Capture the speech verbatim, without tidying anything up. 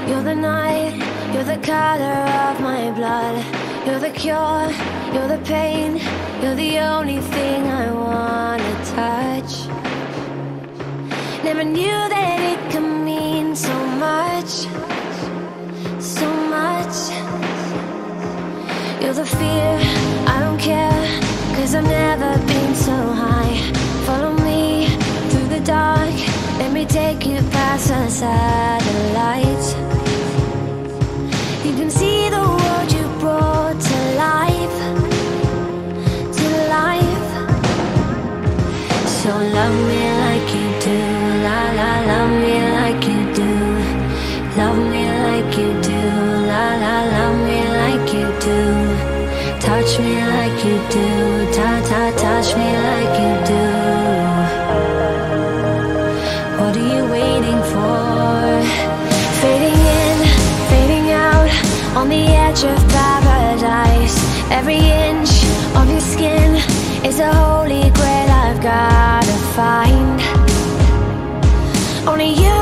You're the night, you're the color of my blood. You're the cure, you're the pain. You're the only thing I wanna touch. Never knew that it could mean so much, so much. You're the fear, I don't care, cause I've never been so high. Follow me through the dark, let me take you past the satellites. You can see the world you brought to life, to life. So love me like you do, la la, love me like you do. Love me like you do, la la, love me like you do. Touch me like you do, ta ta, touch me like you do. What are you waiting for? Fading in, fading out, on the edge of paradise. Every inch of your skin is a holy grail I've gotta find. Only you